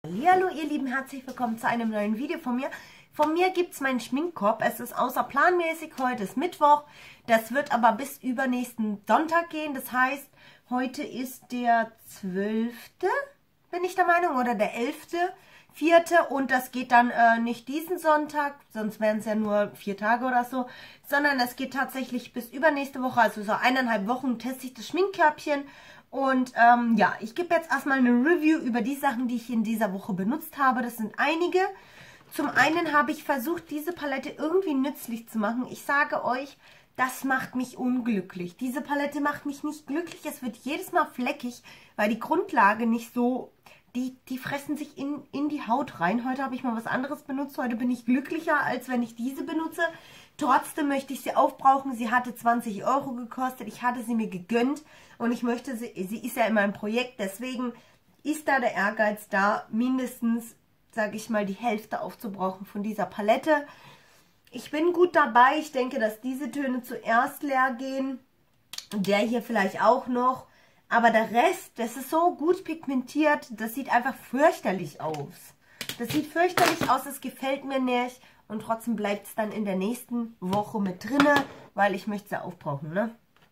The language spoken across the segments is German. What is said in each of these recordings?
Hallo ihr Lieben, herzlich willkommen zu einem neuen Video von mir. Von mir gibt es meinen Schminkkorb. Es ist außerplanmäßig, heute ist Mittwoch. Das wird aber bis übernächsten Sonntag gehen. Das heißt, heute ist der 12., bin ich der Meinung, oder der 11.4. Und das geht dann nicht diesen Sonntag, sonst wären es ja nur 4 Tage oder so, sondern es geht tatsächlich bis übernächste Woche, also so 1,5 Wochen teste ich das Schminkkörbchen. Und ja, ich gebe jetzt erstmal eine Review über die Sachen, die ich in dieser Woche benutzt habe. Das sind einige. Zum einen habe ich versucht, diese Palette irgendwie nützlich zu machen. Ich sage euch, das macht mich unglücklich. Diese Palette macht mich nicht glücklich. Es wird jedes Mal fleckig, weil die Grundlage nicht so... Die fressen sich in die Haut rein. Heute habe ich mal was anderes benutzt. Heute bin ich glücklicher, als wenn ich diese benutze. Trotzdem möchte ich sie aufbrauchen. Sie hatte 20 € gekostet. Ich hatte sie mir gegönnt. Und ich möchte sie ist ja in meinem Projekt. Deswegen ist da der Ehrgeiz da, mindestens, sage ich mal, die Hälfte aufzubrauchen von dieser Palette. Ich bin gut dabei. Ich denke, dass diese Töne zuerst leer gehen. Der hier vielleicht auch noch. Aber der Rest, das ist so gut pigmentiert, das sieht einfach fürchterlich aus. Das sieht fürchterlich aus, das gefällt mir nicht. Und trotzdem bleibt es dann in der nächsten Woche mit drinne, weil ich möchte sie aufbrauchen, ne?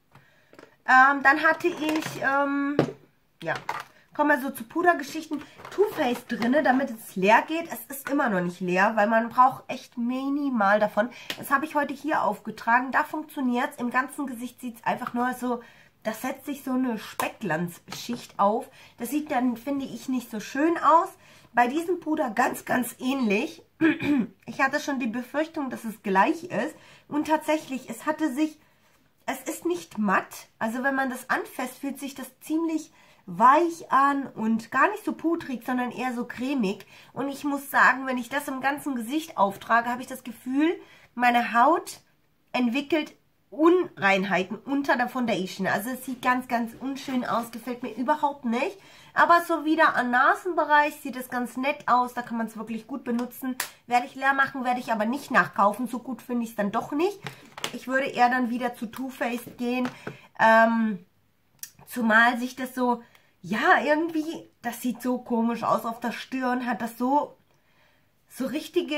Dann hatte ich, ja, kommen wir so zu Pudergeschichten, Too Faced drinne, damit es leer geht. Es ist immer noch nicht leer, weil man braucht echt minimal davon. Das habe ich heute hier aufgetragen, da funktioniert es. Im ganzen Gesicht sieht es einfach nur so... Das setzt sich so eine Speckglanzschicht auf. Das sieht dann, finde ich, nicht so schön aus. Bei diesem Puder ganz, ganz ähnlich. Ich hatte schon die Befürchtung, dass es gleich ist. Und tatsächlich, es ist nicht matt. Also wenn man das anfasst, fühlt sich das ziemlich weich an und gar nicht so pudrig, sondern eher so cremig. Und ich muss sagen, wenn ich das im ganzen Gesicht auftrage, habe ich das Gefühl, meine Haut entwickelt Unreinheiten unter der Foundation. Also es sieht ganz, ganz unschön aus, gefällt mir überhaupt nicht. Aber so wieder am Nasenbereich sieht es ganz nett aus, da kann man es wirklich gut benutzen. Werde ich leer machen, werde ich aber nicht nachkaufen, so gut finde ich es dann doch nicht. Ich würde eher dann wieder zu Too Faced gehen, zumal sich das so, ja irgendwie, das sieht so komisch aus auf der Stirn, hat das so richtige,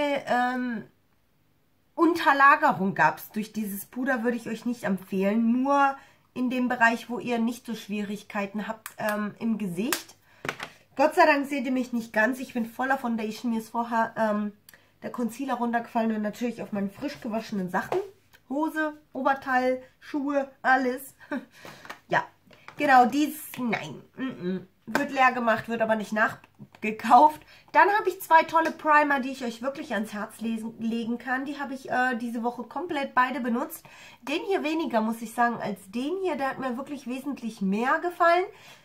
Unterlagerung gab es durch dieses Puder, würde ich euch nicht empfehlen. Nur in dem Bereich, wo ihr nicht so Schwierigkeiten habt im Gesicht. Gott sei Dank seht ihr mich nicht ganz. Ich bin voller Foundation. Mir ist vorher der Concealer runtergefallen und natürlich auf meine frisch gewaschenen Sachen. Hose, Oberteil, Schuhe, alles. Ja, genau, nein, wird leer gemacht, wird aber nicht nachgekauft. Dann habe ich 2 tolle Primer, die ich euch wirklich ans Herz legen kann. Die habe ich diese Woche komplett beide benutzt. Den hier weniger, muss ich sagen, als den hier. Der hat mir wirklich wesentlich mehr gefallen.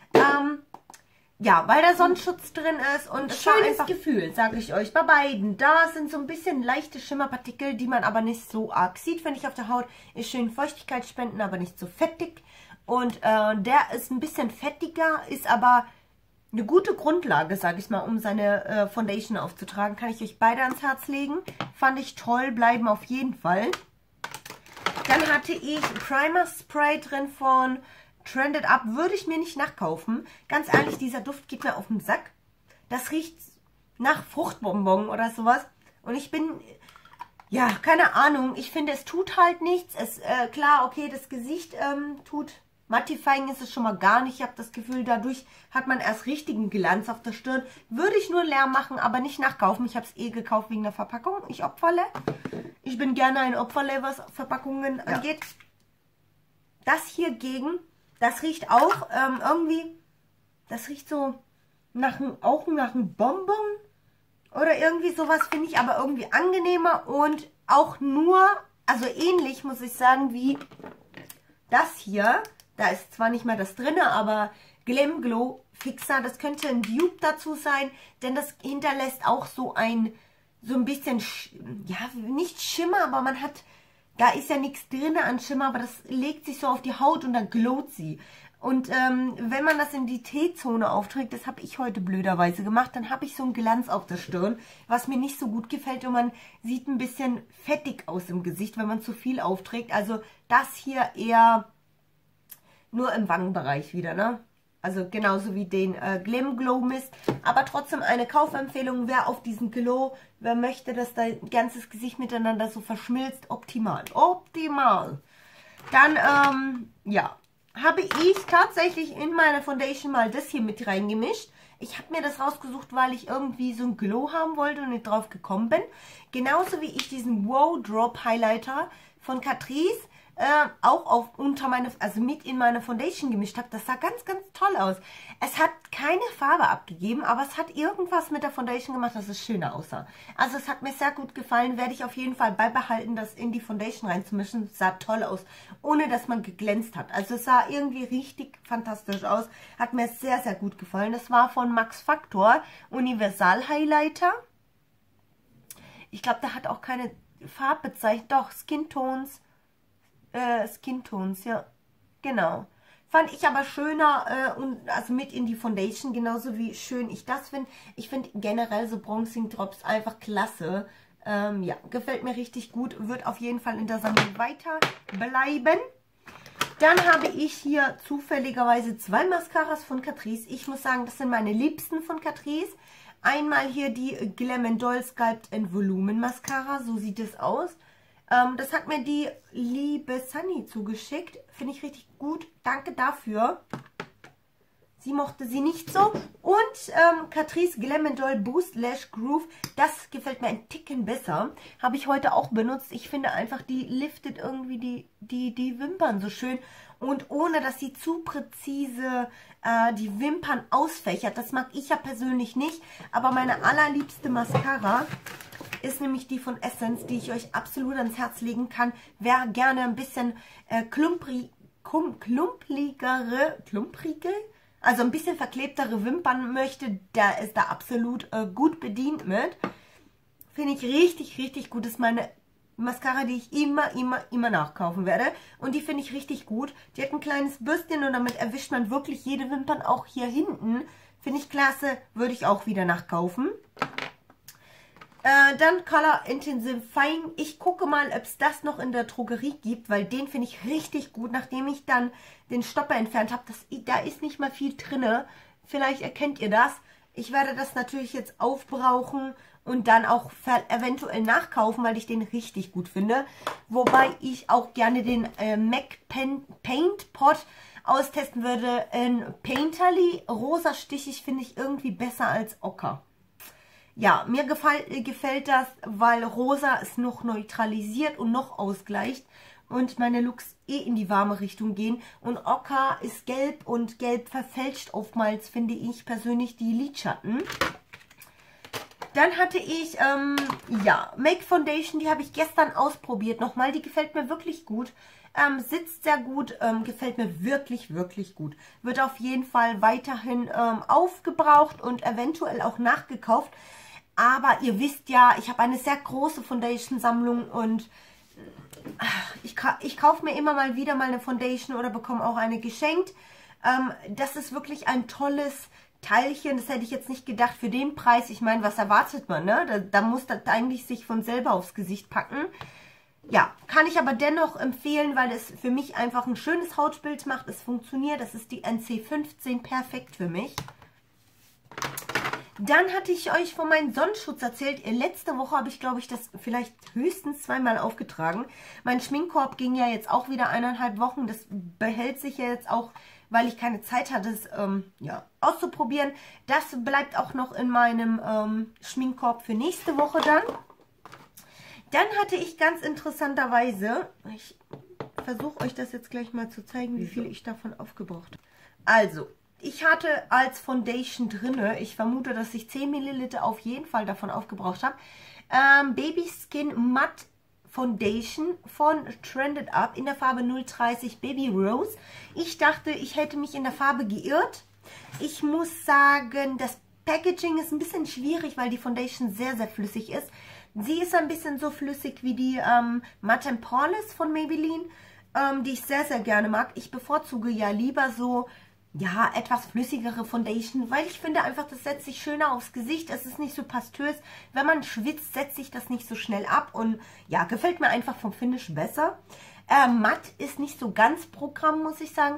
Ja, weil der Sonnenschutz drin ist und es war einfach Gefühl, sage ich euch, bei beiden. Da sind so ein bisschen leichte Schimmerpartikel, die man aber nicht so arg sieht, finde ich, auf der Haut. Ist schön Feuchtigkeit spenden, aber nicht so fettig. Und der ist ein bisschen fettiger, ist aber eine gute Grundlage, sage ich mal, um seine Foundation aufzutragen. Kann ich euch beide ans Herz legen. Fand ich toll, bleiben auf jeden Fall. Dann hatte ich Primer Spray drin von Trended Up. Würde ich mir nicht nachkaufen. Ganz ehrlich, dieser Duft geht mir auf den Sack. Das riecht nach Fruchtbonbon oder sowas. Und ich bin... Ja, keine Ahnung. Ich finde, es tut halt nichts. Klar, okay, das Gesicht tut... Mattifying ist es schon mal gar nicht. Ich habe das Gefühl, dadurch hat man erst richtigen Glanz auf der Stirn. Würde ich nur leer machen, aber nicht nachkaufen. Ich habe es gekauft wegen der Verpackung. Ich Opferle. Ich bin gerne ein Opferle, was Verpackungen angeht. Das hier gegen, das riecht auch irgendwie, das riecht so auch nach einem Bonbon oder irgendwie sowas, finde ich aber irgendwie angenehmer und auch nur, also ähnlich muss ich sagen, wie das hier. Da ist zwar nicht mal das drinne, aber Glam Glow Fixer, das könnte ein Dupe dazu sein, denn das hinterlässt auch so ein bisschen, ja, nicht Schimmer, aber man hat, da ist ja nichts drin an Schimmer, aber das legt sich so auf die Haut und dann glowt sie. Und wenn man das in die T-Zone aufträgt, das habe ich heute blöderweise gemacht, dann habe ich so einen Glanz auf der Stirn, was mir nicht so gut gefällt und man sieht ein bisschen fettig aus im Gesicht, wenn man zu viel aufträgt. Also das hier eher... Nur im Wangenbereich wieder, ne? Also genauso wie den Glam Glow Mist. Aber trotzdem eine Kaufempfehlung. Wer auf diesen Glow, wer möchte, dass dein ganzes Gesicht miteinander so verschmilzt, optimal. Optimal. Dann, ja, habe ich tatsächlich in meine Foundation mal das hier mit reingemischt. Ich habe mir das rausgesucht, weil ich irgendwie so ein Glow haben wollte und nicht drauf gekommen bin. Genauso wie ich diesen Wow Drop Highlighter von Catrice auch mit in meine Foundation gemischt habe. Das sah ganz, ganz toll aus. Es hat keine Farbe abgegeben, aber es hat irgendwas mit der Foundation gemacht, dass es schöner aussah. Also es hat mir sehr gut gefallen. Werde ich auf jeden Fall beibehalten, das in die Foundation reinzumischen. Es sah toll aus, ohne dass man geglänzt hat. Also es sah irgendwie richtig fantastisch aus. Hat mir sehr, sehr gut gefallen. Das war von Max Factor Universal Highlighter. Ich glaube, der hat auch keine Farbbezeichnung. Doch, Skin Tones, ja, genau. Fand ich aber schöner und also mit in die Foundation, genauso wie schön ich das finde. Ich finde generell so Bronzing Drops einfach klasse. Ja, gefällt mir richtig gut. Wird auf jeden Fall in der Sammlung weiter bleiben. Dann habe ich hier zufälligerweise 2 Mascaras von Catrice. Ich muss sagen, das sind meine liebsten von Catrice. Einmal hier die Glam Doll Sculpt and Volumen Mascara. So sieht es aus. Das hat mir die liebe Sunny zugeschickt. Finde ich richtig gut. Danke dafür. Sie mochte sie nicht so. Und Catrice Glam Doll Boost Lash Groove. Das gefällt mir ein Ticken besser. Habe ich heute auch benutzt. Ich finde einfach, die liftet irgendwie die Wimpern so schön. Und ohne, dass sie zu präzise die Wimpern ausfächert. Das mag ich ja persönlich nicht. Aber meine allerliebste Mascara ist nämlich die von Essence, die ich euch absolut ans Herz legen kann. Wer gerne ein bisschen klumprige, also ein bisschen verklebtere Wimpern möchte, der ist da absolut gut bedient mit. Finde ich richtig, richtig gut. Das ist meine Mascara, die ich immer nachkaufen werde. Und die finde ich richtig gut. Die hat ein kleines Bürstchen und damit erwischt man wirklich jede Wimpern, auch hier hinten. Finde ich klasse, würde ich auch wieder nachkaufen. Dann Color Intensive Fine. Ich gucke mal, ob es das noch in der Drogerie gibt, weil den finde ich richtig gut. Nachdem ich dann den Stopper entfernt habe, da ist nicht mal viel drin. Vielleicht erkennt ihr das. Ich werde das natürlich jetzt aufbrauchen und dann auch eventuell nachkaufen, weil ich den richtig gut finde. Wobei ich auch gerne den MAC Paint Pot austesten würde. In Painterly. Rosa stichig finde ich irgendwie besser als Ocker. Ja, mir gefällt das, weil Rosa es noch neutralisiert und noch ausgleicht und meine Looks in die warme Richtung gehen. Und Ocker ist gelb und gelb verfälscht oftmals, finde ich persönlich, die Lidschatten. Dann hatte ich, ja, Make Foundation, die habe ich gestern ausprobiert nochmal. Die gefällt mir wirklich gut. Sitzt sehr gut, gefällt mir wirklich, wirklich gut. Wird auf jeden Fall weiterhin aufgebraucht und eventuell auch nachgekauft. Aber ihr wisst ja, ich habe eine sehr große Foundation-Sammlung und ich kaufe mir immer mal wieder mal eine Foundation oder bekomme auch eine geschenkt. Das ist wirklich ein tolles Teilchen. Das hätte ich jetzt nicht gedacht für den Preis. Ich meine, was erwartet man, ne? Da muss das eigentlich sich von selber aufs Gesicht packen. Ja, kann ich aber dennoch empfehlen, weil es für mich einfach ein schönes Hautbild macht. Es funktioniert. Das ist die NC15, perfekt für mich. Dann hatte ich euch von meinem Sonnenschutz erzählt. Letzte Woche habe ich, glaube ich, das vielleicht höchstens 2-mal aufgetragen. Mein Schminkkorb ging ja jetzt auch wieder 1,5 Wochen. Das behält sich ja jetzt auch, weil ich keine Zeit hatte, es ja, auszuprobieren. Das bleibt auch noch in meinem Schminkkorb für nächste Woche dann. Dann hatte ich ganz interessanterweise, ich versuche euch das jetzt gleich mal zu zeigen, wie viel ich davon aufgebraucht habe. Also, ich hatte als Foundation drinne, ich vermute, dass ich 10 Milliliter auf jeden Fall davon aufgebraucht habe, Baby Skin Matte Foundation von Trended Up in der Farbe 030 Baby Rose. Ich dachte, ich hätte mich in der Farbe geirrt. Ich muss sagen, das Packaging ist ein bisschen schwierig, weil die Foundation sehr, sehr flüssig ist. Sie ist ein bisschen so flüssig wie die Matte Poreless von Maybelline, die ich sehr, sehr gerne mag. Ich bevorzuge ja lieber so, ja, etwas flüssigere Foundation, weil ich finde einfach, das setzt sich schöner aufs Gesicht. Es ist nicht so pastös. Wenn man schwitzt, setzt sich das nicht so schnell ab und ja, gefällt mir einfach vom Finish besser. Matt ist nicht so ganz Programm, muss ich sagen.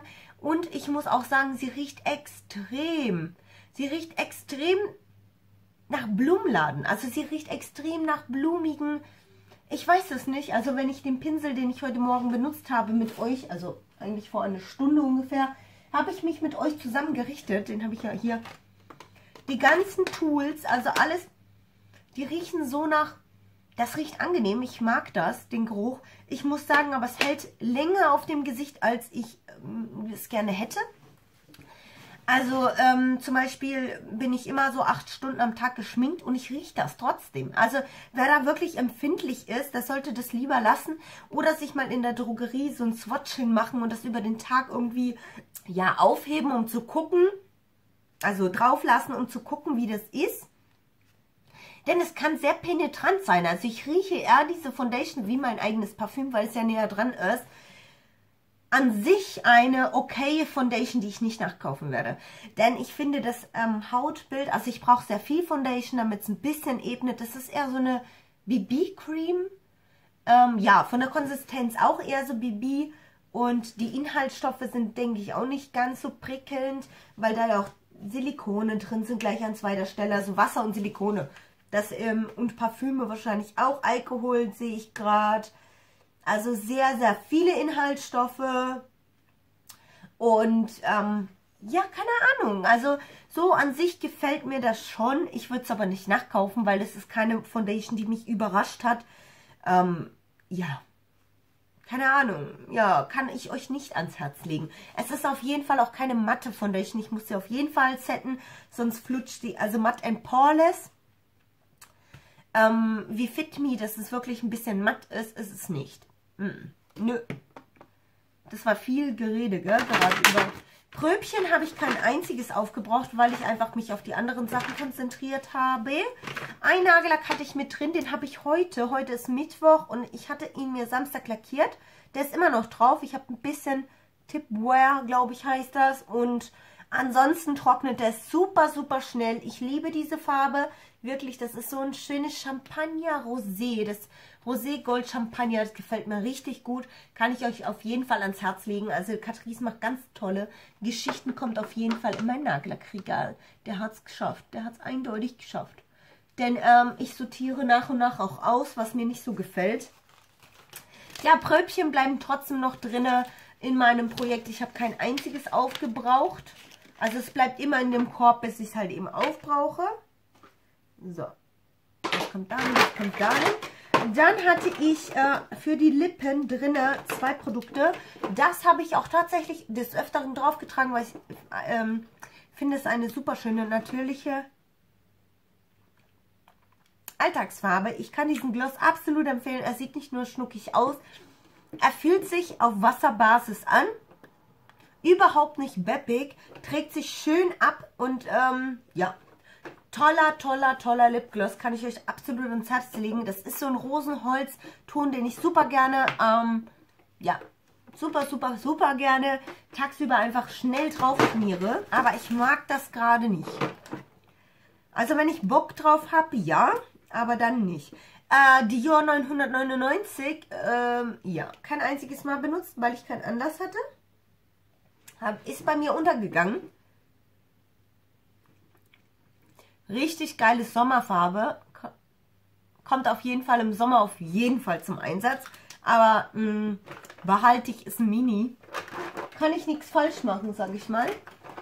Und ich muss auch sagen, sie riecht extrem. Sie riecht extrem nach Blumenladen. Also sie riecht extrem nach blumigen, ich weiß es nicht. Also wenn ich den Pinsel, den ich heute Morgen benutzt habe mit euch, also eigentlich vor einer Stunde ungefähr, habe ich mich mit euch zusammen gerichtet. Den habe ich ja hier. Die ganzen Tools, also alles, die riechen so nach, das riecht angenehm. Ich mag das, den Geruch. Ich muss sagen, aber es hält länger auf dem Gesicht, als ich es gerne hätte. Also zum Beispiel bin ich immer so 8 Stunden am Tag geschminkt und ich rieche das trotzdem. Also wer da wirklich empfindlich ist, der sollte das lieber lassen oder sich mal in der Drogerie so ein Swatching machen und das über den Tag irgendwie ja aufheben, um zu gucken, also drauf lassen, um zu gucken, wie das ist. Denn es kann sehr penetrant sein. Also ich rieche eher diese Foundation wie mein eigenes Parfüm, weil es ja näher dran ist. An sich eine okaye Foundation, die ich nicht nachkaufen werde. Denn ich finde das Hautbild, also ich brauche sehr viel Foundation, damit es ein bisschen ebnet. Das ist eher so eine BB-Cream. Ja, von der Konsistenz auch eher so BB. Und die Inhaltsstoffe sind, denke ich, auch nicht ganz so prickelnd, weil da ja auch Silikone drin sind, gleich an zweiter Stelle. Also Wasser und Silikone. Das, und Parfüme wahrscheinlich auch. Alkohol sehe ich gerade. Also sehr, sehr viele Inhaltsstoffe und ja, keine Ahnung. Also so an sich gefällt mir das schon. Ich würde es aber nicht nachkaufen, weil es ist keine Foundation, die mich überrascht hat. Ja, keine Ahnung. Ja, kann ich euch nicht ans Herz legen. Es ist auf jeden Fall auch keine matte Foundation. Ich muss sie auf jeden Fall setten, sonst flutscht die. Also Matte and Poreless. Wie Fit Me, dass es wirklich ein bisschen matt ist es nicht. Nö. Das war viel Gerede, gell? Gerade über Pröbchen habe ich kein einziges aufgebraucht, weil ich einfach mich auf die anderen Sachen konzentriert habe. Ein Nagellack hatte ich mit drin, den habe ich heute. Heute ist Mittwoch und ich hatte ihn mir Samstag lackiert. Der ist immer noch drauf. Ich habe ein bisschen Tipwear, glaube ich, heißt das. Und ansonsten trocknet der super, super schnell. Ich liebe diese Farbe. Wirklich, das ist so ein schönes Champagner-Rosé. Das Rosé-Gold-Champagner, das gefällt mir richtig gut. Kann ich euch auf jeden Fall ans Herz legen. Also Catrice macht ganz tolle Geschichten, kommt auf jeden Fall in mein Nagellackregal. Der hat es geschafft. Der hat es eindeutig geschafft. Denn ich sortiere nach und nach auch aus, was mir nicht so gefällt. Ja, Pröbchen bleiben trotzdem noch drin in meinem Projekt. Ich habe kein einziges aufgebraucht. Also es bleibt immer in dem Korb, bis ich es halt eben aufbrauche. So, das kommt da hin, das kommt da hin. Dann hatte ich für die Lippen drin 2 Produkte. Das habe ich auch tatsächlich des Öfteren draufgetragen, weil ich finde es eine super schöne, natürliche Alltagsfarbe. Ich kann diesen Gloss absolut empfehlen. Er sieht nicht nur schnuckig aus, er fühlt sich auf Wasserbasis an. Überhaupt nicht beppig, trägt sich schön ab und ja. Toller, toller, toller Lipgloss. Kann ich euch absolut ins Herz legen. Das ist so ein Rosenholzton, den ich super gerne, ja, super, super, super gerne tagsüber einfach schnell drauf schmiere. Aber ich mag das gerade nicht. Also wenn ich Bock drauf habe, ja, aber dann nicht. Dior 999, ja, kein einziges Mal benutzt, weil ich keinen Anlass hatte. Ist bei mir untergegangen. Richtig geile Sommerfarbe. Kommt auf jeden Fall im Sommer auf jeden Fall zum Einsatz. Aber behaltig ist ein Mini. Kann ich nichts falsch machen, sage ich mal.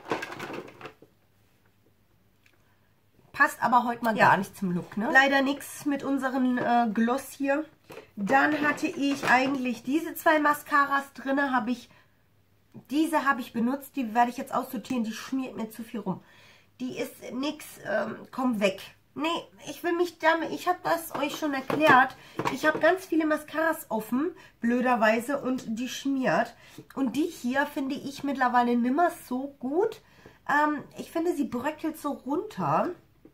Passt aber heute mal gar nicht zum Look, ne? Leider nichts mit unseren Gloss hier. Dann hatte ich eigentlich diese 2 Mascaras drin. Diese habe ich benutzt. Die werde ich jetzt aussortieren. Die schmiert mir zu viel rum. Die ist nix, komm weg. Nee, ich will mich damit, ich habe das euch schon erklärt. Ich habe ganz viele Mascaras offen, blöderweise, und die schmiert. Und die hier finde ich mittlerweile nimmer so gut. Ich finde, sie bröckelt so runter.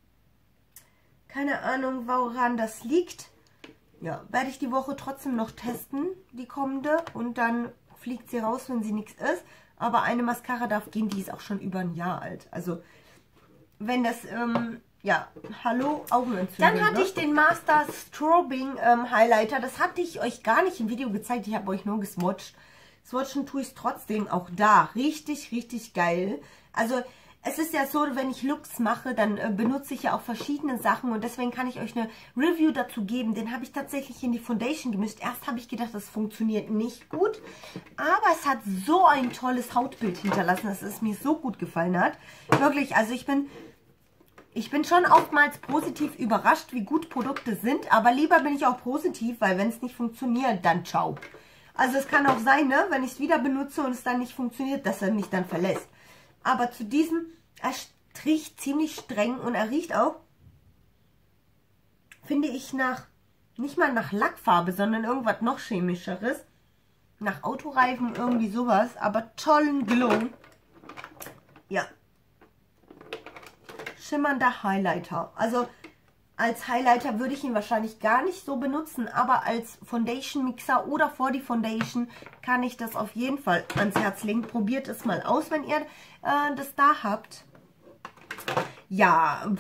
Keine Ahnung, woran das liegt. Ja, werde ich die Woche trotzdem noch testen, die kommende. Und dann fliegt sie raus, wenn sie nichts ist. Aber eine Mascara darf gehen, die ist auch schon über ein Jahr alt. Also wenn das, ja, hallo, Augenentzündung. Dann hatte ich den Master Strobing Highlighter. Das hatte ich euch gar nicht im Video gezeigt. Ich habe euch nur geswatcht. swatchen tue ich es trotzdem auch da. Richtig, richtig geil. Also es ist ja so, wenn ich Looks mache, dann benutze ich ja auch verschiedene Sachen und deswegen kann ich euch eine Review dazu geben. Den habe ich tatsächlich in die Foundation gemischt. Erst habe ich gedacht, das funktioniert nicht gut, aber es hat so ein tolles Hautbild hinterlassen, dass es mir so gut gefallen hat. Wirklich, also ich bin schon oftmals positiv überrascht, wie gut Produkte sind, aber lieber bin ich auch positiv, weil wenn es nicht funktioniert, dann ciao. Also es kann auch sein, ne, wenn ich es wieder benutze und es dann nicht funktioniert, dass er mich dann verlässt. Aber zu diesem, er riecht ziemlich streng und er riecht auch, finde ich, nicht mal nach Lackfarbe, sondern irgendwas noch chemischeres. Nach Autoreifen, irgendwie sowas, aber tollen Glow. Ja. Schimmernder Highlighter. Also als Highlighter würde ich ihn wahrscheinlich gar nicht so benutzen, aber als Foundation Mixer oder vor die Foundation kann ich das auf jeden Fall ans Herz legen. Probiert es mal aus, wenn ihr das da habt. Ja,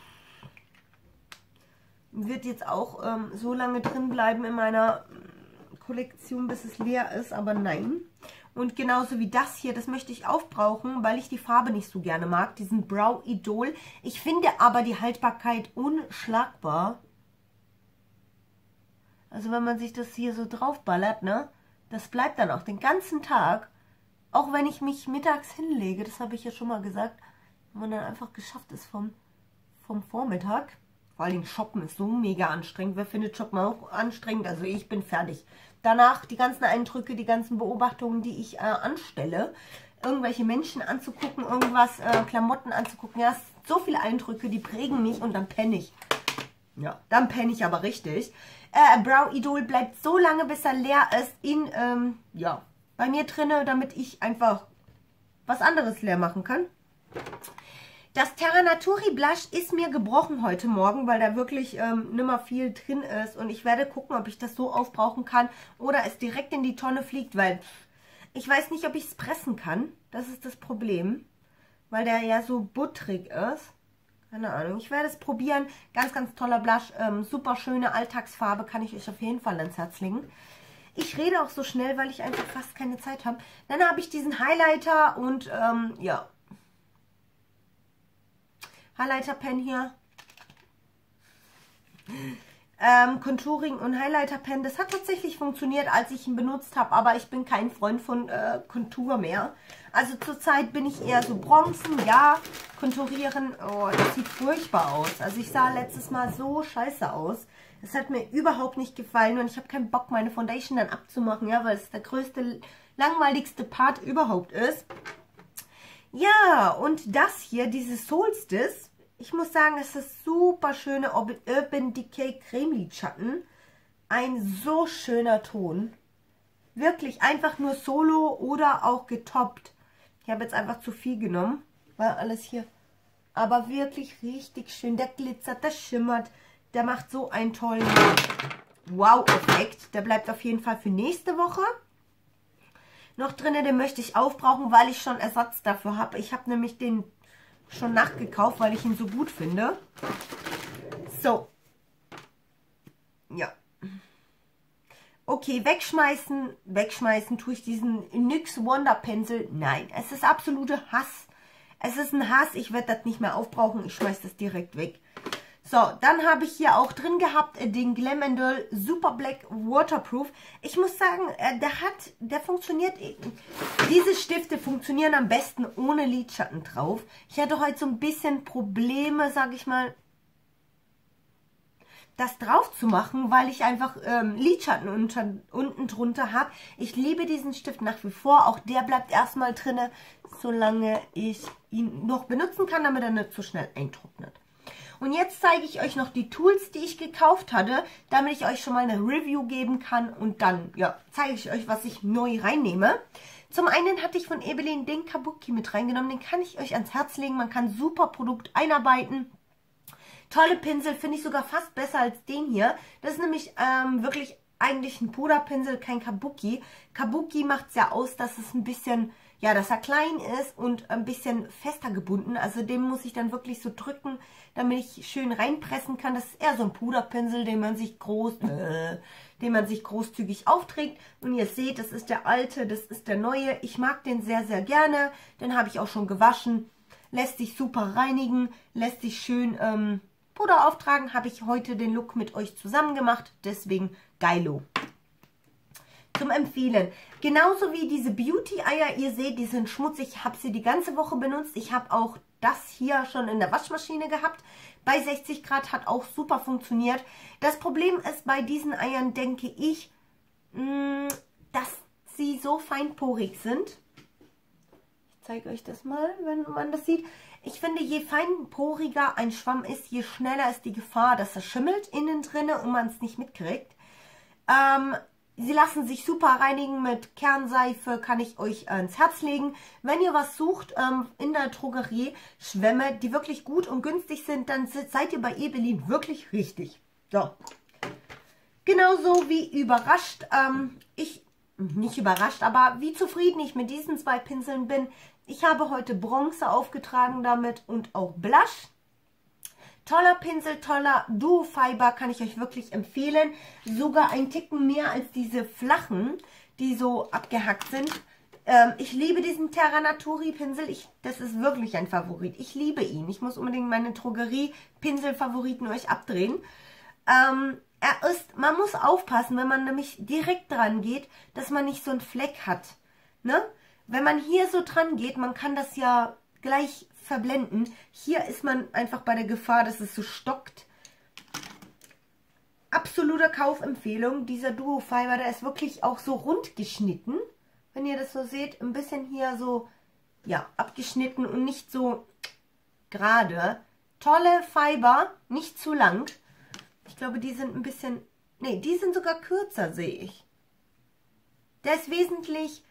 wird jetzt auch so lange drin bleiben in meiner Kollektion, bis es leer ist, aber nein. Und genauso wie das hier, das möchte ich aufbrauchen, weil ich die Farbe nicht so gerne mag, diesen Brow Idol. Ich finde aber die Haltbarkeit unschlagbar. Also wenn man sich das hier so draufballert, ne, das bleibt dann auch den ganzen Tag. Auch wenn ich mich mittags hinlege, das habe ich ja schon mal gesagt, wenn man dann einfach geschafft ist vom Vormittag. Vor allem Shoppen ist so mega anstrengend. Wer findet Shoppen auch anstrengend? Also ich bin fertig. Danach die ganzen Eindrücke, die ganzen Beobachtungen, die ich anstelle. Irgendwelche Menschen anzugucken, irgendwas, Klamotten anzugucken. Ja, so viele Eindrücke, die prägen mich und dann penne ich. Ja, dann penne ich aber richtig. Brow Idol bleibt so lange, bis er leer ist, ja, bei mir drinne, damit ich einfach was anderes leer machen kann. Das Terra Naturi Blush ist mir gebrochen heute Morgen, weil da wirklich nimmer viel drin ist. Und ich werde gucken, ob ich das so aufbrauchen kann oder es direkt in die Tonne fliegt, weil ich weiß nicht, ob ich es pressen kann. Das ist das Problem, weil der ja so butterig ist. Keine Ahnung, ich werde es probieren. Ganz, ganz toller Blush, super schöne Alltagsfarbe, kann ich euch auf jeden Fall ans Herz legen. Ich rede auch so schnell, weil ich einfach fast keine Zeit habe. Dann habe ich diesen Highlighter und ja, Highlighter-Pen hier. Contouring und Highlighter-Pen. Das hat tatsächlich funktioniert, als ich ihn benutzt habe, aber ich bin kein Freund von Kontur mehr. Also zurzeit bin ich eher so Bronzen, ja, konturieren. Oh, das sieht furchtbar aus. Also ich sah letztes Mal so scheiße aus. Das hat mir überhaupt nicht gefallen und ich habe keinen Bock, meine Foundation dann abzumachen, ja, weil es der größte, langweiligste Part überhaupt ist. Ja, und das hier, dieses Solstice, ich muss sagen, es ist super schöne Urban Decay Creme-Lidschatten. Ein so schöner Ton. Wirklich einfach nur solo oder auch getoppt. Ich habe jetzt einfach zu viel genommen, weil alles hier, aber wirklich richtig schön. Der glitzert, der schimmert, der macht so einen tollen Wow-Effekt. Der bleibt auf jeden Fall für nächste Woche noch drin, den möchte ich aufbrauchen, weil ich schon Ersatz dafür habe. Ich habe nämlich den schon nachgekauft, weil ich ihn so gut finde. So. Ja. Okay, wegschmeißen. Wegschmeißen tue ich diesen NYX Wonder Pencil. Nein, es ist absolute Hass. Es ist ein Hass. Ich werde das nicht mehr aufbrauchen. Ich schmeiße das direkt weg. So, dann habe ich hier auch drin gehabt den Glam & Doll Super Black Waterproof. Ich muss sagen, der funktioniert, diese Stifte funktionieren am besten ohne Lidschatten drauf. Ich hatte heute so ein bisschen Probleme, sage ich mal, das drauf zu machen, weil ich einfach Lidschatten unten drunter habe. Ich liebe diesen Stift nach wie vor. Auch der bleibt erstmal drin, solange ich ihn noch benutzen kann, damit er nicht so schnell eintrocknet. Und jetzt zeige ich euch noch die Tools, die ich gekauft hatte, damit ich euch schon mal eine Review geben kann. Und dann, ja, zeige ich euch, was ich neu reinnehme. Zum einen hatte ich von Ebelin den Kabuki mit reingenommen. Den kann ich euch ans Herz legen. Man kann super Produkt einarbeiten. Tolle Pinsel, finde ich sogar fast besser als den hier. Das ist nämlich wirklich eigentlich ein Puderpinsel, kein Kabuki. Kabuki macht es ja aus, dass es ein bisschen ja, dass er klein ist und ein bisschen fester gebunden. Also den muss ich dann wirklich so drücken, damit ich schön reinpressen kann. Das ist eher so ein Puderpinsel, den man sich großzügig aufträgt. Und ihr seht, das ist der alte, das ist der neue. Ich mag den sehr, sehr gerne. Den habe ich auch schon gewaschen. Lässt sich super reinigen, lässt sich schön Puder auftragen. Habe ich heute den Look mit euch zusammen gemacht. Deswegen geilo. Zum Empfehlen. Genauso wie diese Beauty-Eier, ihr seht, die sind schmutzig. Ich habe sie die ganze Woche benutzt. Ich habe auch das hier schon in der Waschmaschine gehabt. Bei 60 Grad hat auch super funktioniert. Das Problem ist bei diesen Eiern, denke ich, dass sie so feinporig sind. Ich zeige euch das mal, wenn man das sieht. Ich finde, je feinporiger ein Schwamm ist, je schneller ist die Gefahr, dass er schimmelt innen drin und man es nicht mitkriegt. Sie lassen sich super reinigen mit Kernseife, kann ich euch ans Herz legen. Wenn ihr was sucht in der Drogerie, Schwämme, die wirklich gut und günstig sind, dann seid ihr bei Ebelin wirklich richtig. So. Genauso wie überrascht, nicht überrascht, aber wie zufrieden ich mit diesen zwei Pinseln bin. Ich habe heute Bronze aufgetragen damit und auch Blush. Toller Pinsel, toller Duo-Fiber, kann ich euch wirklich empfehlen. Sogar ein Ticken mehr als diese flachen, die so abgehackt sind. Ich liebe diesen Terra Naturi Pinsel. Das ist wirklich ein Favorit. Ich liebe ihn. Ich muss unbedingt meine Drogerie-Pinsel-Favoriten euch abdrehen. Man muss aufpassen, wenn man nämlich direkt dran geht, dass man nicht so einen Fleck hat. Ne? Wenn man hier so dran geht, man kann das ja gleich verblenden. Hier ist man einfach bei der Gefahr, dass es so stockt. Absoluter Kaufempfehlung. Dieser Duo Fiber, der ist wirklich auch so rund geschnitten. Wenn ihr das so seht, ein bisschen hier so, ja, abgeschnitten und nicht so gerade. Tolle Fiber, nicht zu lang. Ich glaube, die sind ein bisschen, nee, die sind sogar kürzer, sehe ich. Der ist wesentlich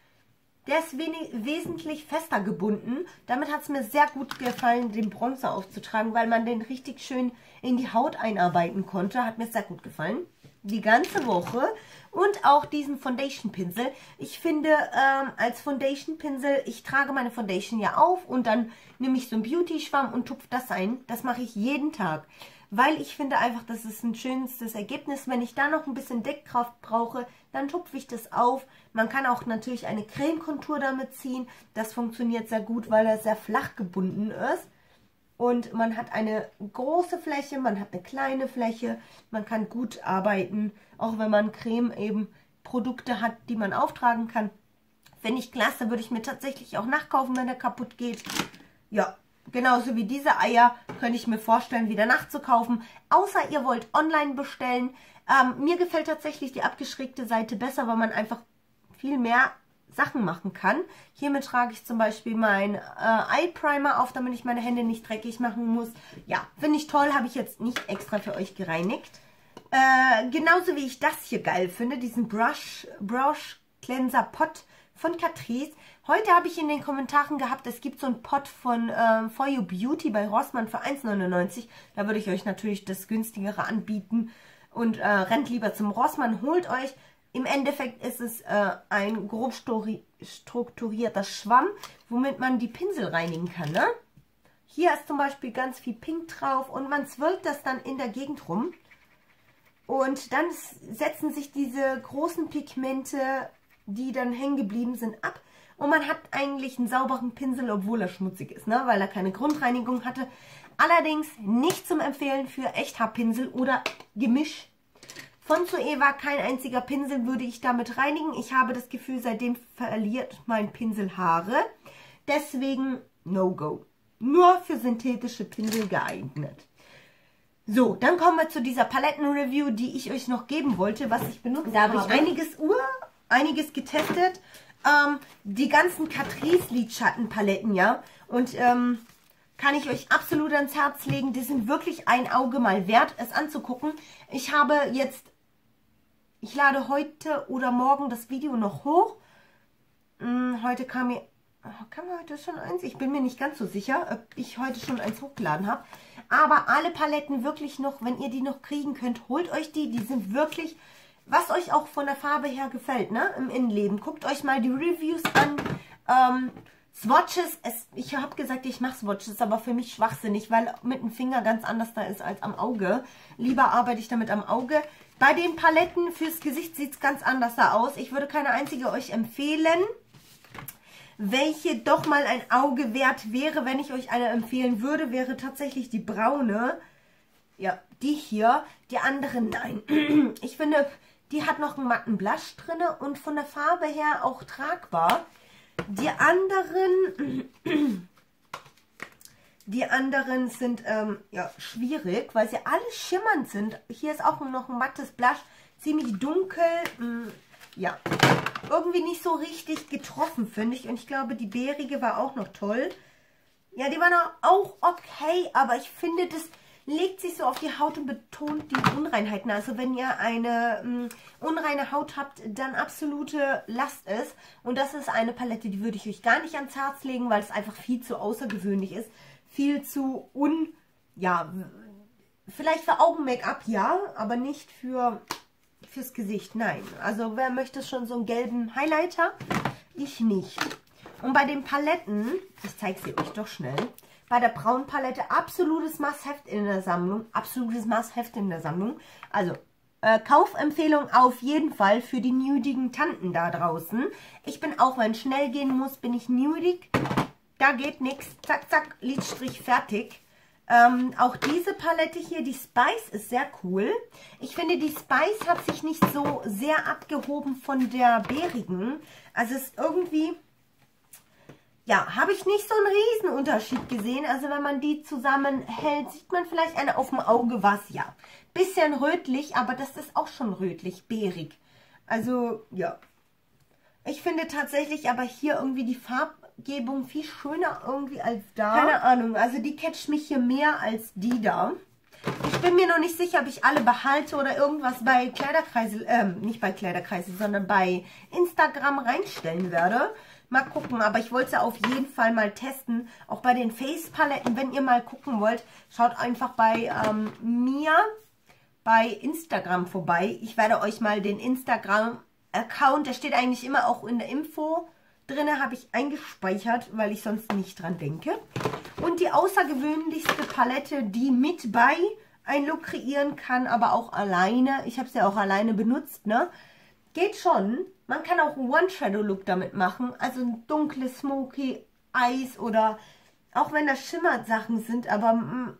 fester gebunden. Damit hat es mir sehr gut gefallen, den Bronzer aufzutragen, weil man den richtig schön in die Haut einarbeiten konnte. Hat mir sehr gut gefallen. Die ganze Woche. Und auch diesen Foundation-Pinsel. Ich finde, als Foundation-Pinsel, ich trage meine Foundation ja auf und dann nehme ich so einen Beauty-Schwamm und tupfe das ein. Das mache ich jeden Tag. Weil ich finde einfach, das ist ein schönstes Ergebnis. Wenn ich da noch ein bisschen Deckkraft brauche, dann tupfe ich das auf. Man kann auch natürlich eine Creme-Kontur damit ziehen. Das funktioniert sehr gut, weil er sehr flach gebunden ist. Und man hat eine große Fläche, man hat eine kleine Fläche. Man kann gut arbeiten, auch wenn man Creme eben Produkte hat, die man auftragen kann. Finde ich klasse, würde ich mir tatsächlich auch nachkaufen, wenn der kaputt geht. Ja. Genauso wie diese Eier könnte ich mir vorstellen, wieder nachzukaufen. Außer ihr wollt online bestellen. Mir gefällt tatsächlich die abgeschrägte Seite besser, weil man einfach viel mehr Sachen machen kann. Hiermit trage ich zum Beispiel meinen Eye Primer auf, damit ich meine Hände nicht dreckig machen muss. Ja, finde ich toll. Habe ich jetzt nicht extra für euch gereinigt. Genauso wie ich das hier geil finde. Diesen Brush Cleanser Pot von Catrice. Heute habe ich in den Kommentaren gehabt, es gibt so einen Pot von For You Beauty bei Rossmann für 1,99 €. Da würde ich euch natürlich das günstigere anbieten und rennt lieber zum Rossmann, holt euch. Im Endeffekt ist es ein grob strukturierter Schwamm, womit man die Pinsel reinigen kann. Ne? Hier ist zum Beispiel ganz viel Pink drauf und man zwirlt das dann in der Gegend rum. Und dann setzen sich diese großen Pigmente, die dann hängen geblieben sind, ab. Und man hat eigentlich einen sauberen Pinsel, obwohl er schmutzig ist, ne? Weil er keine Grundreinigung hatte. Allerdings nicht zum Empfehlen für Echthaarpinsel oder Gemisch. Von Zoeva kein einziger Pinsel würde ich damit reinigen. Ich habe das Gefühl, seitdem verliert mein Pinsel Haare. Deswegen No-Go. Nur für synthetische Pinsel geeignet. So, dann kommen wir zu dieser Paletten-Review, die ich euch noch geben wollte, was ich benutzt habe. Da habe ich einiges getestet. Die ganzen Catrice Lidschattenpaletten, ja. Und kann ich euch absolut ans Herz legen. Die sind wirklich ein Auge mal wert, es anzugucken. Ich lade heute oder morgen das Video noch hoch. Heute kam mir heute schon eins? Ich bin mir nicht ganz so sicher, ob ich heute schon eins hochgeladen habe. Aber alle Paletten wirklich noch, wenn ihr die noch kriegen könnt, holt euch die. Die sind wirklich, was euch auch von der Farbe her gefällt, ne? Im Innenleben. Guckt euch mal die Reviews an. Swatches, ich habe gesagt, ich mache Swatches, aber für mich schwachsinnig, weil mit dem Finger ganz anders da ist als am Auge. Lieber arbeite ich damit am Auge. Bei den Paletten fürs Gesicht sieht es ganz anders da aus. Ich würde keine einzige euch empfehlen. Welche doch mal ein Auge wert wäre, wenn ich euch eine empfehlen würde, wäre tatsächlich die braune. Ja, die hier. Die andere, nein. Ich finde, die hat noch einen matten Blush drin und von der Farbe her auch tragbar. Die anderen sind ja, schwierig, weil sie alle schimmernd sind. Hier ist auch noch ein mattes Blush, ziemlich dunkel. Ja, irgendwie nicht so richtig getroffen, finde ich. Und ich glaube, die beerige war auch noch toll. Ja, die war auch okay, aber ich finde, das legt sich so auf die Haut und betont die Unreinheiten. Also wenn ihr eine unreine Haut habt, dann absolute Last ist. Und das ist eine Palette, die würde ich euch gar nicht ans Herz legen, weil es einfach viel zu außergewöhnlich ist. Viel zu ja, vielleicht für Augen-Make-up, ja, aber nicht fürs Gesicht, nein. Also wer möchte schon so einen gelben Highlighter? Ich nicht. Und bei den Paletten, ich zeige sie euch doch schnell, bei der braunen Palette absolutes Must-Have in der Sammlung. Absolutes Must-Have in der Sammlung. Also, Kaufempfehlung auf jeden Fall für die nudigen Tanten da draußen. Ich bin auch, wenn es schnell gehen muss, bin ich nudig. Da geht nichts. Zack, zack, Lidstrich, fertig. Auch diese Palette hier, die Spice, ist sehr cool. Ich finde, die Spice hat sich nicht so sehr abgehoben von der beerigen. Also es ist irgendwie... Ja, habe ich nicht so einen Riesenunterschied gesehen. Also wenn man die zusammenhält, sieht man vielleicht eine auf dem Auge was, ja. Bisschen rötlich, aber das ist auch schon rötlich, beerig. Also, ja. Ich finde tatsächlich aber hier irgendwie die Farbgebung viel schöner irgendwie als da. Keine Ahnung, also die catcht mich hier mehr als die da. Ich bin mir noch nicht sicher, ob ich alle behalte oder irgendwas bei Kleiderkreisel, nicht bei Kleiderkreisel, sondern bei Instagram reinstellen werde. Mal gucken, aber ich wollte es ja auf jeden Fall mal testen. Auch bei den Face-Paletten, wenn ihr mal gucken wollt, schaut einfach bei mir bei Instagram vorbei. Ich werde euch mal den Instagram-Account, der steht eigentlich immer auch in der Info drin, habe ich eingespeichert, weil ich sonst nicht dran denke. Und die außergewöhnlichste Palette, die mit bei ein Look kreieren kann, aber auch alleine. Ich habe es ja auch alleine benutzt, ne? Geht schon. Man kann auch einen One-Shadow-Look damit machen. Also ein dunkles Smoky Eyes oder auch wenn das Schimmersachen sind. Aber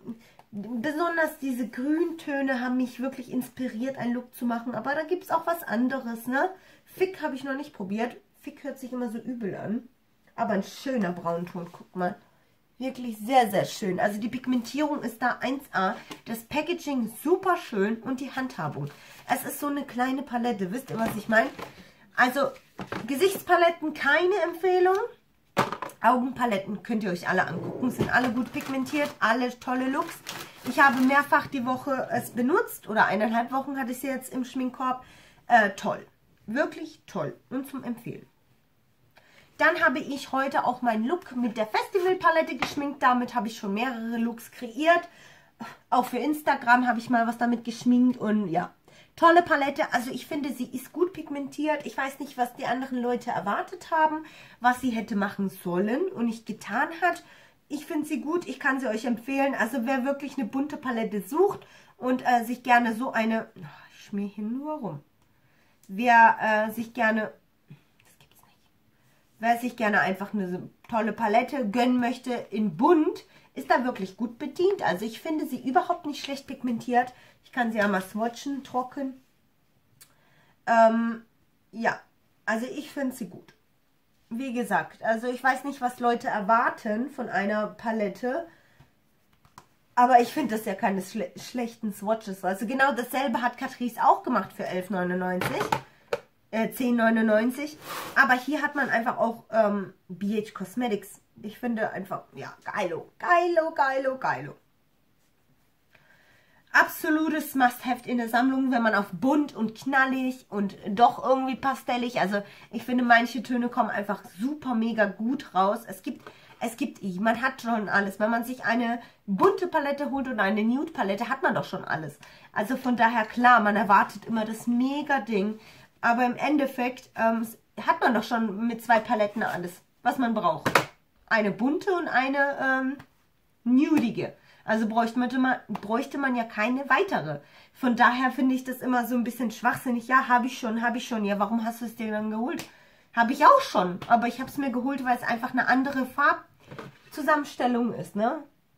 besonders diese Grüntöne haben mich wirklich inspiriert, einen Look zu machen. Aber da gibt es auch was anderes, ne? Fick habe ich noch nicht probiert. Fick hört sich immer so übel an. Aber ein schöner Braunton, guck mal. Wirklich sehr, sehr schön. Also die Pigmentierung ist da 1A. Das Packaging super schön und die Handhabung. Es ist so eine kleine Palette. Wisst ihr, was ich meine? Also Gesichtspaletten keine Empfehlung. Augenpaletten könnt ihr euch alle angucken. Sind alle gut pigmentiert. Alle tolle Looks. Ich habe mehrfach die Woche es benutzt. Oder 1,5 Wochen hatte ich sie jetzt im Schminkkorb. Toll. Wirklich toll. Und zum Empfehlen. Dann habe ich heute auch meinen Look mit der Festivalpalette geschminkt. Damit habe ich schon mehrere Looks kreiert. Auch für Instagram habe ich mal was damit geschminkt. Und ja, tolle Palette. Also ich finde, sie ist gut pigmentiert. Ich weiß nicht, was die anderen Leute erwartet haben, was sie hätte machen sollen und nicht getan hat. Ich finde sie gut. Ich kann sie euch empfehlen. Also wer wirklich eine bunte Palette sucht und sich gerne so eine... Ich schmier hier nur rum. Wer sich gerne... Wer sich gerne einfach eine tolle Palette gönnen möchte in bunt, ist da wirklich gut bedient. Also ich finde sie überhaupt nicht schlecht pigmentiert. Ich kann sie ja mal swatchen, trocken. Ja, also ich finde sie gut. Wie gesagt, also ich weiß nicht, was Leute erwarten von einer Palette. Aber ich finde das ja keine schlechten Swatches. Also genau dasselbe hat Catrice auch gemacht für 11,99 €. 10,99 €. Aber hier hat man einfach auch BH Cosmetics. Ich finde einfach, ja, geilo. Geilo, geilo, geilo. Absolutes Must-Have in der Sammlung, wenn man auf bunt und knallig und doch irgendwie pastellig. Also ich finde, manche Töne kommen einfach super mega gut raus. Man hat schon alles. Wenn man sich eine bunte Palette holt oder eine Nude-Palette, hat man doch schon alles. Also von daher, klar, man erwartet immer das Mega-Ding. Aber im Endeffekt hat man doch schon mit 2 Paletten alles. was man braucht. Eine bunte und eine nudige. Also bräuchte man ja keine weitere. Von daher finde ich das immer so ein bisschen schwachsinnig. Ja, habe ich schon. Ja, warum hast du es dir dann geholt? Habe ich auch schon. Aber ich habe es mir geholt, weil es einfach eine andere Farbzusammenstellung ist, ne?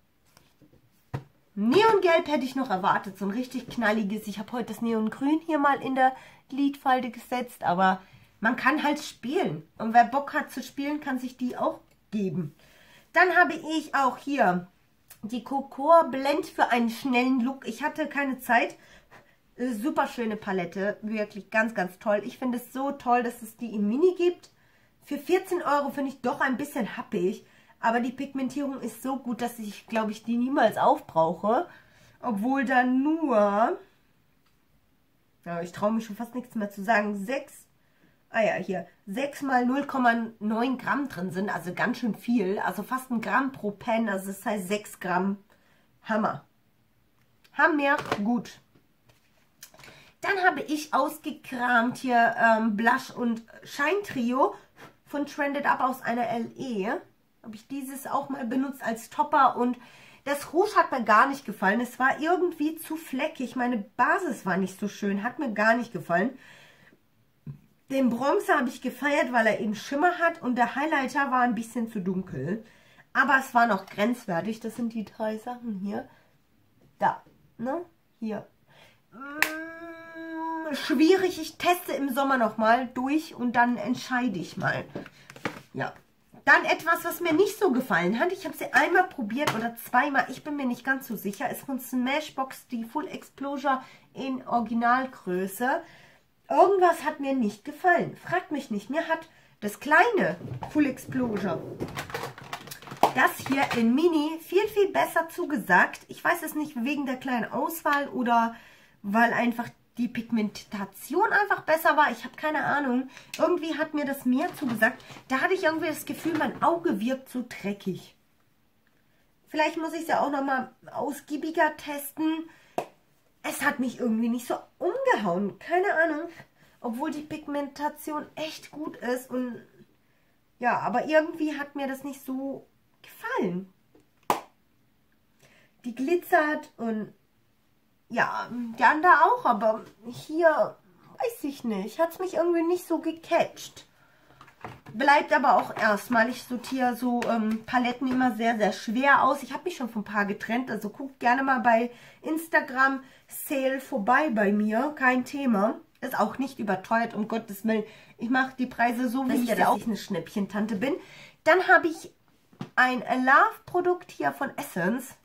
Neongelb hätte ich noch erwartet. So ein richtig knalliges. Ich habe heute das Neongrün hier mal in der Lidfalte gesetzt. Aber man kann halt spielen. Und wer Bock hat zu spielen, kann sich die auch geben. Dann habe ich auch hier die Cocoa Blend für einen schnellen Look. Ich hatte keine Zeit. Super schöne Palette. Wirklich ganz, ganz toll. Ich finde es so toll, dass es die im Mini gibt. Für 14 Euro finde ich doch ein bisschen happig. Aber die Pigmentierung ist so gut, dass ich, glaube ich, die niemals aufbrauche. Obwohl da nur, ja, ich traue mich schon fast nichts mehr zu sagen, 6 mal 0,9 Gramm drin sind. Also ganz schön viel. Also fast ein Gramm pro Pen. Also das heißt 6 Gramm. Hammer. Hammer, gut. Dann habe ich ausgekramt hier Blush und Shine Trio von Trended Up aus einer LE. Habe ich dieses auch mal benutzt als Topper und das Rouge hat mir gar nicht gefallen. Es war irgendwie zu fleckig. Meine Basis war nicht so schön. Hat mir gar nicht gefallen. Den Bronzer habe ich gefeiert, weil er eben Schimmer hat und der Highlighter war ein bisschen zu dunkel. Aber es war noch grenzwertig. Das sind die 3 Sachen hier. Da, ne? Hier. Schwierig. Ich teste im Sommer nochmal durch und dann entscheide ich mal. Ja. Dann etwas, was mir nicht so gefallen hat. Ich habe sie einmal probiert oder zweimal. Ich bin mir nicht ganz so sicher. Ist von Smashbox die Full Exposure in Originalgröße. Irgendwas hat mir nicht gefallen. Fragt mich nicht. Mir hat das kleine Full Exposure, das hier in Mini, viel, viel besser zugesagt. Ich weiß es nicht wegen der kleinen Auswahl oder weil einfach die Pigmentation einfach besser war. Ich habe keine Ahnung. Irgendwie hat mir das mehr zugesagt. Da hatte ich irgendwie das Gefühl, mein Auge wirkt so dreckig. Vielleicht muss ich es ja auch nochmal ausgiebiger testen. Es hat mich irgendwie nicht so umgehauen. Keine Ahnung. Obwohl die Pigmentation echt gut ist. Und ja, aber irgendwie hat mir das nicht so gefallen. Die glitzert und ja, die andere auch, aber hier weiß ich nicht. Hat es mich irgendwie nicht so gecatcht. Bleibt aber auch erstmal. Ich sortiere so Paletten immer sehr, sehr schwer aus. Ich habe mich schon von ein paar getrennt. Also guckt gerne mal bei Instagram Sale vorbei bei mir. Kein Thema. Ist auch nicht überteuert, um Gottes Willen. Ich mache die Preise so, wie ich auch eine Schnäppchentante bin. Dann habe ich ein Love-Produkt hier von Essence.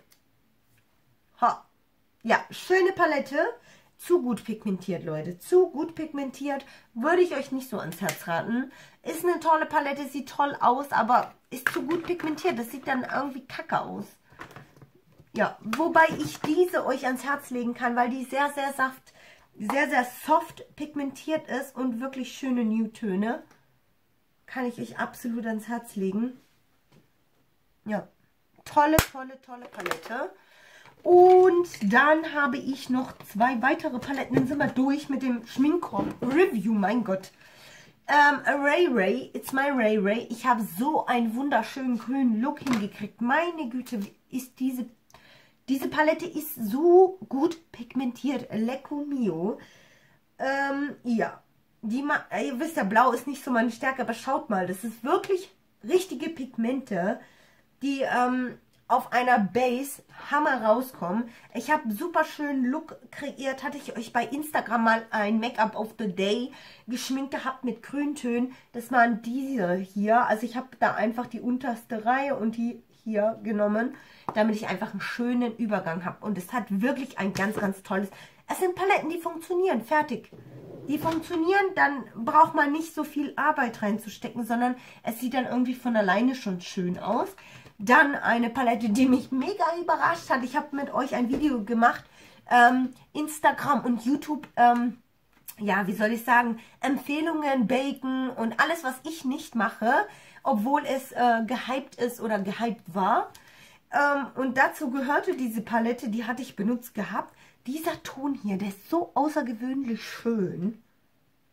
Ha. Ja, schöne Palette. Zu gut pigmentiert, Leute. Zu gut pigmentiert. Würde ich euch nicht so ans Herz raten. Ist eine tolle Palette, sieht toll aus, aber ist zu gut pigmentiert. Das sieht dann irgendwie kacke aus. Ja, wobei ich diese euch ans Herz legen kann, weil die sehr, sehr soft pigmentiert ist und wirklich schöne Nude-Töne. Kann ich euch absolut ans Herz legen. Ja, tolle, tolle, tolle Palette. Und dann habe ich noch 2 weitere Paletten. Dann sind wir durch mit dem Schminkkorb-Review. Mein Gott. Ray Ray, It's My Ray Ray. Ich habe so einen wunderschönen grünen Look hingekriegt. Meine Güte, ist diese Palette ist so gut pigmentiert. Lecco Mio. Ja, ihr wisst ja, blau ist nicht so meine Stärke, aber schaut mal, das ist wirklich richtige Pigmente, die auf einer Base Hammer rauskommen. Ich habe super schönen Look kreiert. Hatte ich euch bei Instagram mal ein Make-up of the Day geschminkt gehabt mit Grüntönen. Das waren diese hier. Also ich habe da einfach die unterste Reihe und die hier genommen, damit ich einfach einen schönen Übergang habe. Und es hat wirklich ein ganz, ganz tolles... Es sind Paletten, die funktionieren. Fertig. Die funktionieren, dann braucht man nicht so viel Arbeit reinzustecken, sondern es sieht dann irgendwie von alleine schon schön aus. Dann eine Palette, die mich mega überrascht hat. Ich habe mit euch ein Video gemacht. Instagram und YouTube, ja, wie soll ich sagen, Empfehlungen, Bacon und alles, was ich nicht mache, obwohl es gehypt ist oder gehypt war. Und dazu gehörte diese Palette, die hatte ich benutzt gehabt. Dieser Ton hier, der ist so außergewöhnlich schön.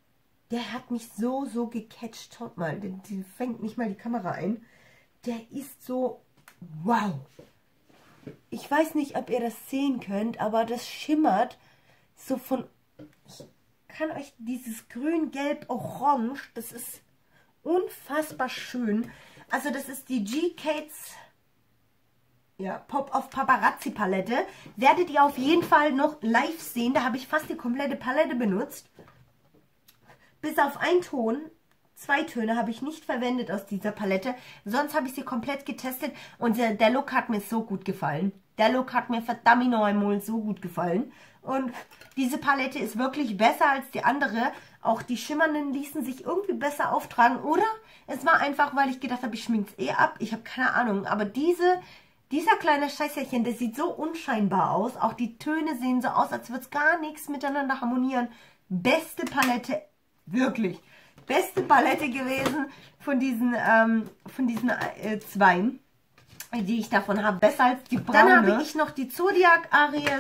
Der hat mich so gecatcht. Schaut mal, die fängt nicht mal die Kamera ein. Der ist so, wow. Ich weiß nicht, ob ihr das sehen könnt, aber das schimmert so von, ich kann euch dieses grün, gelb, orange, das ist unfassbar schön. Also das ist die G-Kates, ja, Pop-Off Paparazzi Palette. Werdet ihr auf jeden Fall noch live sehen. Da habe ich fast die komplette Palette benutzt. Bis auf einen Ton, 2 Töne habe ich nicht verwendet aus dieser Palette. Sonst habe ich sie komplett getestet und der Look hat mir so gut gefallen. Der Look hat mir verdammt nochmal so gut gefallen. Und diese Palette ist wirklich besser als die andere. Auch die schimmernden ließen sich irgendwie besser auftragen. Oder es war einfach, weil ich gedacht habe, ich schminke es ab. Ich habe keine Ahnung. Aber dieser kleine Scheißerchen, der sieht so unscheinbar aus. Auch die Töne sehen so aus, als würde es gar nichts miteinander harmonieren. Beste Palette, wirklich. Beste Palette gewesen von diesen zwei, die ich davon habe. Besser als die braune. Dann habe ich noch die Zodiac Aries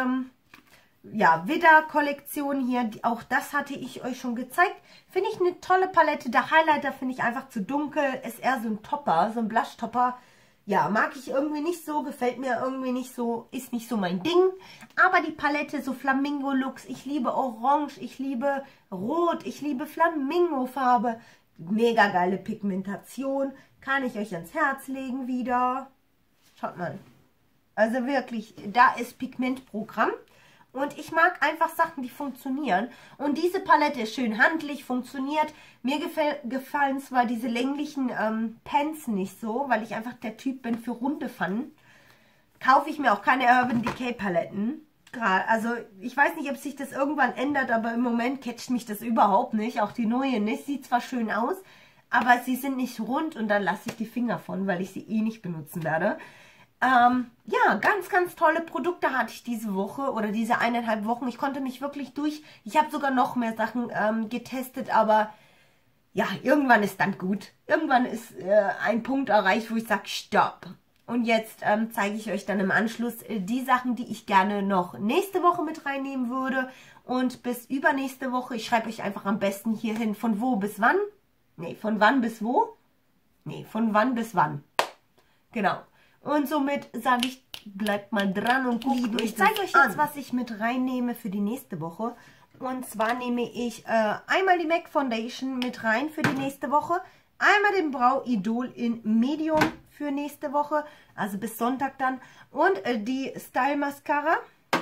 ja, Widder-Kollektion hier. Auch das hatte ich euch schon gezeigt. Finde ich eine tolle Palette. Der Highlighter finde ich einfach zu dunkel. Ist eher so ein Topper, so ein Blush-Topper. Ja, mag ich irgendwie nicht so. Gefällt mir irgendwie nicht so. Ist nicht so mein Ding. Aber die Palette, so Flamingo-Looks. Ich liebe Orange. Ich liebe Rot. Ich liebe Flamingo-Farbe. Mega geile Pigmentation. Kann ich euch ans Herz legen wieder. Schaut mal. Also wirklich, da ist Pigmentprogramm. Und ich mag einfach Sachen, die funktionieren. Und diese Palette ist schön handlich, funktioniert. Mir gefallen zwar diese länglichen Pens nicht so, weil ich einfach der Typ bin für runde Pfannen. Kaufe ich mir auch keine Urban Decay Paletten. Also ich weiß nicht, ob sich das irgendwann ändert, aber im Moment catcht mich das überhaupt nicht. Auch die neue nicht. Sieht zwar schön aus, aber sie sind nicht rund und dann lasse ich die Finger von, weil ich sie eh nicht benutzen werde. Ja, ganz tolle Produkte hatte ich diese Woche oder diese 1,5 Wochen. Ich konnte mich wirklich ich habe sogar noch mehr Sachen getestet, aber ja, irgendwann ist dann gut. Irgendwann ist ein Punkt erreicht, wo ich sage, stopp. Und jetzt zeige ich euch dann im Anschluss die Sachen, die ich gerne noch nächste Woche mit reinnehmen würde. Und bis übernächste Woche, ich schreibe euch einfach am besten hier hin, von wo bis wann. Nee, von wann bis wo? Nee, von wann bis wann. Genau. Und somit sage ich, bleibt mal dran und guckt. Ich zeige euch jetzt, was ich mit reinnehme für die nächste Woche. Und zwar nehme ich einmal die MAC Foundation mit rein für die nächste Woche. Einmal den Brow Idol in Medium für nächste Woche, also bis Sonntag dann. Und die Style Mascara.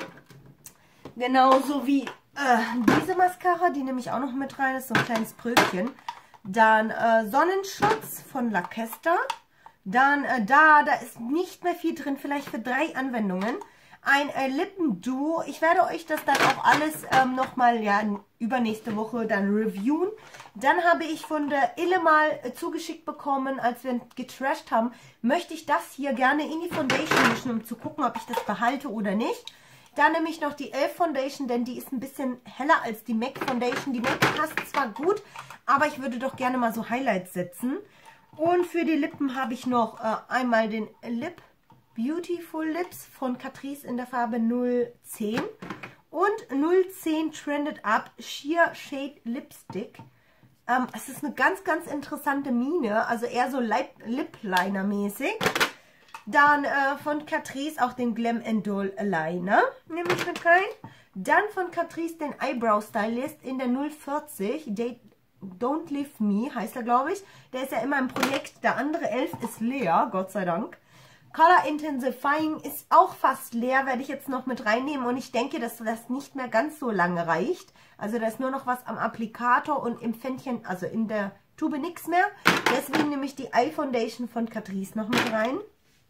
Genauso wie diese Mascara, die nehme ich auch noch mit rein. Das ist so ein kleines Pröbchen. Dann Sonnenschutz von La Casta. Dann da ist nicht mehr viel drin, vielleicht für 3 Anwendungen. Ein Lippenduo. Ich werde euch das dann auch alles nochmal übernächste Woche dann reviewen. Dann habe ich von der Ille mal zugeschickt bekommen, als wir getrashed haben, möchte ich das hier gerne in die Foundation mischen, um zu gucken, ob ich das behalte oder nicht. Dann nehme ich noch die e.l.f. Foundation, denn die ist ein bisschen heller als die MAC Foundation. Die MAC passt zwar gut, aber ich würde doch gerne mal so Highlights setzen. Und für die Lippen habe ich noch einmal den Lip Beautiful Lips von Catrice in der Farbe 010 und 010 Trended Up Sheer Shade Lipstick. Es ist eine ganz interessante Mine, also eher so Lip Liner mäßig. Dann von Catrice auch den Glam Doll Liner, nehme ich mit rein. Dann von Catrice den Eyebrow Stylist in der 040, Don't Leave Me heißt er, glaube ich. Der ist ja immer im Projekt. Der andere 11 ist leer, Gott sei Dank. Color Intensifying ist auch fast leer, werde ich jetzt noch mit reinnehmen. Und ich denke, dass das nicht mehr ganz so lange reicht. Also da ist nur noch was am Applikator und im Pfännchen, also in der Tube nichts mehr. Deswegen nehme ich die Eye Foundation von Catrice noch mit rein.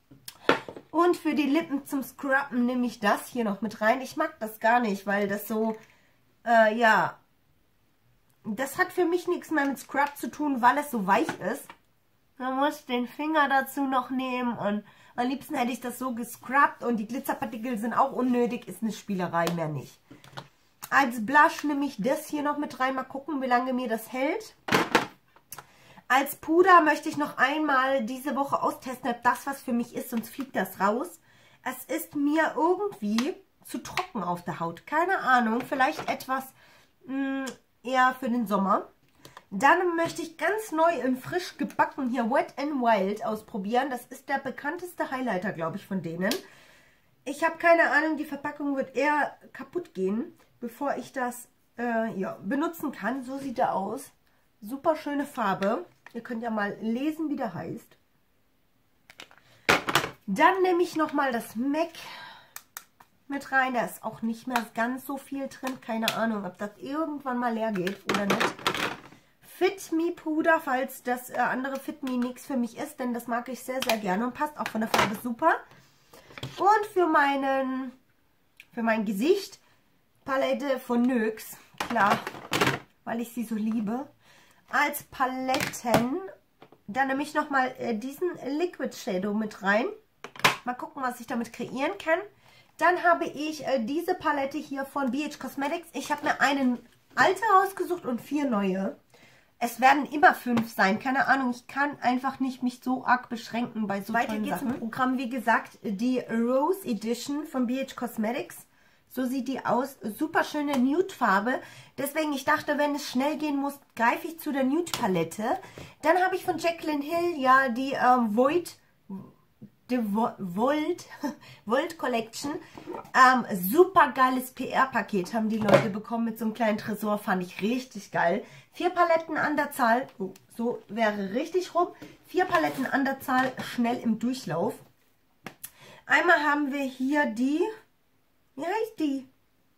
Und für die Lippen zum Scrubben nehme ich das hier noch mit rein. Ich mag das gar nicht, weil das so, ja... Das hat für mich nichts mehr mit Scrub zu tun, weil es so weich ist. Man muss den Finger dazu noch nehmen und am liebsten hätte ich das so gescrubbt und die Glitzerpartikel sind auch unnötig, ist eine Spielerei, mehr nicht. Als Blush nehme ich das hier noch mit rein, mal gucken, wie lange mir das hält. Als Puder möchte ich noch einmal diese Woche austesten, ob das was für mich ist, sonst fliegt das raus. Es ist mir irgendwie zu trocken auf der Haut, keine Ahnung, vielleicht etwas... eher für den Sommer. Dann möchte ich ganz neu und frisch gebacken hier Wet n Wild ausprobieren. Das ist der bekannteste Highlighter, glaube ich, von denen. Ich habe keine Ahnung, die Verpackung wird eher kaputt gehen, bevor ich das benutzen kann. So sieht er aus. Super schöne Farbe. Ihr könnt ja mal lesen, wie der heißt. Dann nehme ich nochmal das MAC mit rein. Da ist auch nicht mehr ganz so viel drin. Keine Ahnung, ob das irgendwann mal leer geht oder nicht. Fit Me Puder, falls das andere Fit Me nichts für mich ist, denn das mag ich sehr, sehr gerne und passt auch von der Farbe super. Und für mein Gesicht Palette von NYX, klar, weil ich sie so liebe. Als Paletten, dann nehme ich nochmal diesen Liquid Shadow mit rein. Mal gucken, was ich damit kreieren kann. Dann habe ich diese Palette hier von BH Cosmetics. Ich habe mir eine alte rausgesucht und 4 neue. Es werden immer 5 sein, keine Ahnung. Ich kann einfach nicht mich so arg beschränken bei so tollen Sachen. Weiter geht's im Programm, wie gesagt, die Rose Edition von BH Cosmetics. So sieht die aus. Super schöne Nude-Farbe. Deswegen, ich dachte, wenn es schnell gehen muss, greife ich zu der Nude-Palette. Dann habe ich von Jaclyn Hill ja die Volt Collection. Super geiles PR-Paket haben die Leute bekommen mit so einem kleinen Tresor. Fand ich richtig geil. 4 Paletten an der Zahl. Oh, so wäre richtig rum. 4 Paletten an der Zahl, schnell im Durchlauf. Einmal haben wir hier die... Wie heißt die?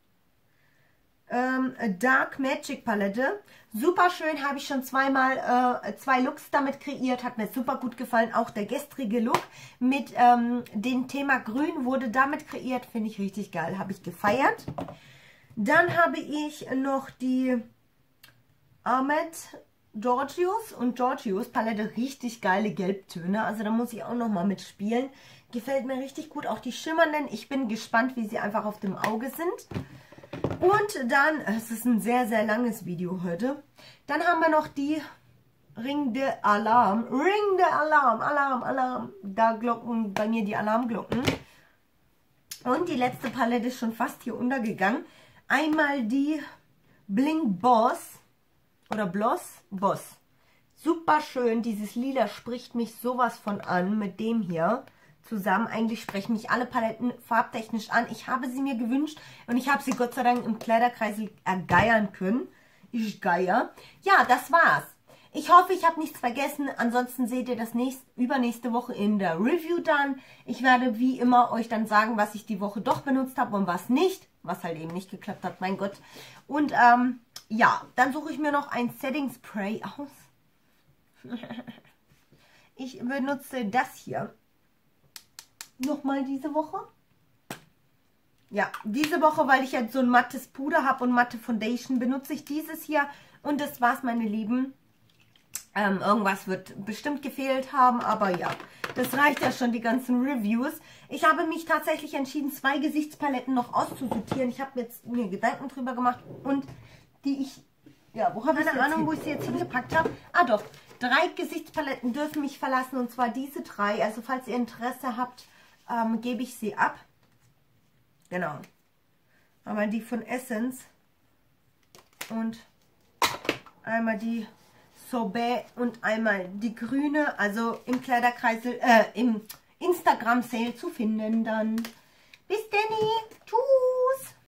Dark Magic Palette. Super schön, habe ich schon zweimal 2 Looks damit kreiert. Hat mir super gut gefallen. Auch der gestrige Look mit dem Thema Grün wurde damit kreiert. Finde ich richtig geil. Habe ich gefeiert. Dann habe ich noch die Ahmed Georgios und Georgios Palette. Richtig geile Gelbtöne. Also da muss ich auch noch mal mitspielen. Gefällt mir richtig gut. Auch die schimmernden. Ich bin gespannt, wie sie einfach auf dem Auge sind. Und dann, es ist ein sehr, sehr langes Video heute. Dann haben wir noch die Ring de Alarm. Ring de Alarm, Alarm, Alarm. Da glocken bei mir die Alarmglocken. Und die letzte Palette ist schon fast hier untergegangen. Einmal die Bling Boss oder Boss. Super schön. Dieses Lila spricht mich sowas von an mit dem hier. Zusammen. Eigentlich sprechen mich alle Paletten farbtechnisch an. Ich habe sie mir gewünscht und ich habe sie Gott sei Dank im Kleiderkreisel ergeiern können. Ich geier. Ja, das war's. Ich hoffe, ich habe nichts vergessen. Ansonsten seht ihr das übernächste Woche in der Review dann. Ich werde wie immer euch dann sagen, was ich die Woche doch benutzt habe und was nicht. Was halt eben nicht geklappt hat, mein Gott. Und ja, dann suche ich mir noch ein Setting Spray aus. Ich benutze das hier. Nochmal diese Woche. Ja, diese Woche, weil ich jetzt so ein mattes Puder habe und matte Foundation, benutze ich dieses hier. Und das war's, meine Lieben. Irgendwas wird bestimmt gefehlt haben, aber ja, das reicht ja schon, die ganzen Reviews. Ich habe mich tatsächlich entschieden, 2 Gesichtspaletten noch auszusortieren. Ich habe jetzt mir Gedanken drüber gemacht und die ich, ja, wo habe ich keine Ahnung, wo ich sie jetzt hingepackt habe. Ah doch, 3 Gesichtspaletten dürfen mich verlassen und zwar diese 3. Also falls ihr Interesse habt, gebe ich sie ab. Genau. Einmal die von Essence und einmal die Sorbet und einmal die grüne. Also im Kleiderkreisel, im Instagram-Sale zu finden dann. Bis denn. Tschüss.